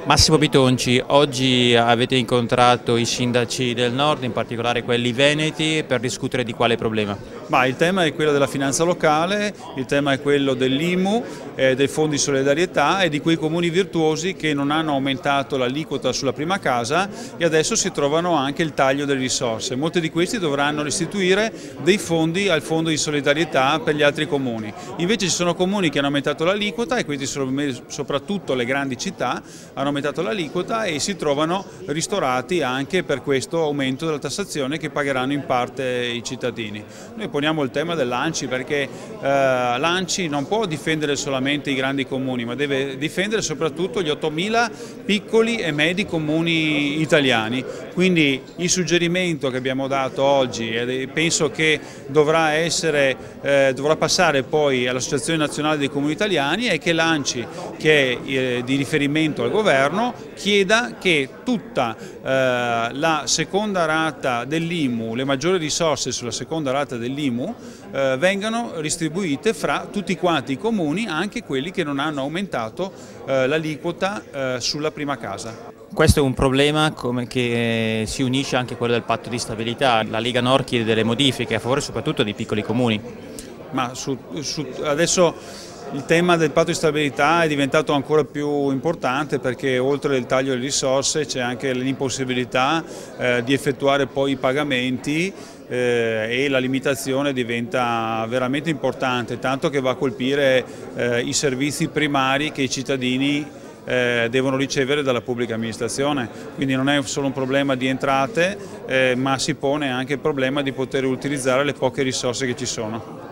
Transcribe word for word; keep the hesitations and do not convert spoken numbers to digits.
Massimo Bitonci, oggi avete incontrato i sindaci del nord, in particolare quelli veneti, per discutere di quale problema? Ma il tema è quello della finanza locale, il tema è quello dell'I M U, eh, dei fondi solidarietà e di quei comuni virtuosi che non hanno aumentato l'aliquota sulla prima casa e adesso si trovano anche il taglio delle risorse. Molti di questi dovranno restituire dei fondi al fondo di solidarietà per gli altri comuni. Invece ci sono comuni che hanno aumentato l'aliquota e questi sono soprattutto le grandi città, hanno aumentato l'aliquota e si trovano ristorati anche per questo aumento della tassazione che pagheranno in parte i cittadini. Noi poniamo il tema dell'A N C I perché eh, l'A N C I non può difendere solamente i grandi comuni, ma deve difendere soprattutto gli ottomila piccoli e medi comuni italiani. Quindi il suggerimento che abbiamo dato oggi e penso che dovrà, essere, eh, dovrà passare poi all'Associazione Nazionale dei Comuni Italiani è che l'A N C I, che è eh, di riferimento al governo, chieda che tutta eh, la seconda rata dell'I M U, le maggiori risorse sulla seconda rata dell'I M U eh, vengano distribuite fra tutti quanti i comuni, anche quelli che non hanno aumentato eh, l'aliquota eh, sulla prima casa. Questo è un problema come che si unisce anche a quello del patto di stabilità. La Lega Nord chiede delle modifiche a favore soprattutto dei piccoli comuni. Ma su, su, adesso il tema del patto di stabilità è diventato ancora più importante perché oltre il taglio delle risorse c'è anche l'impossibilità eh, di effettuare poi i pagamenti eh, e la limitazione diventa veramente importante, tanto che va a colpire eh, i servizi primari che i cittadini Eh, devono ricevere dalla pubblica amministrazione, quindi non è solo un problema di entrate eh, ma si pone anche il problema di poter utilizzare le poche risorse che ci sono.